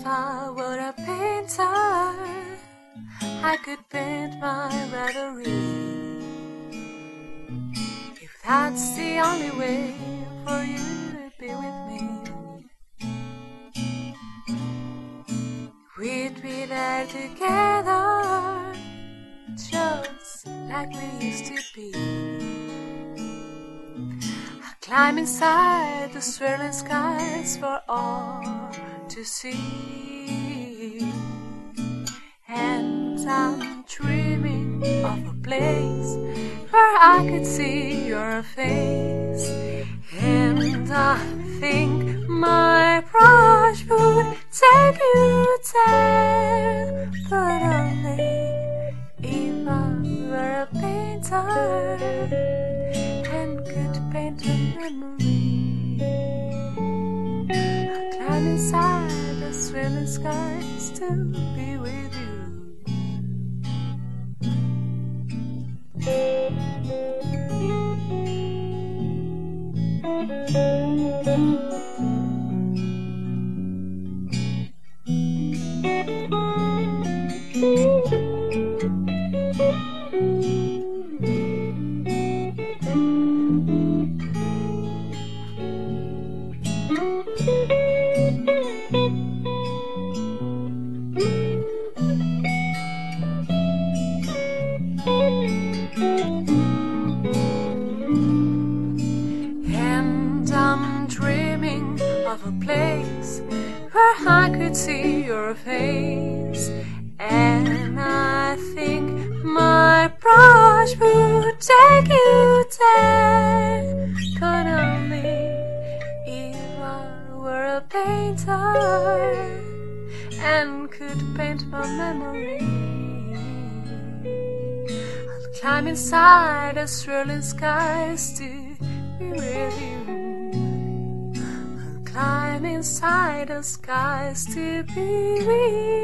I were a painter, I could paint my reverie. If that's the only way for you to be with me, we'd be there together, just like we used to be. I'll climb inside the swirling skies for all to see, and I'm dreaming of a place where I could see your face. And I think my brush would take you there, but only if I were a painter and could paint a memory. I'll climb inside the swirling skies to be with you. And I'm dreaming of a place where I could see your face, and I think my brush would take you there, but only if I were a painter and could paint my memory. I'll climb inside the swirling skies to be with you. I'll climb inside the skies to be with you.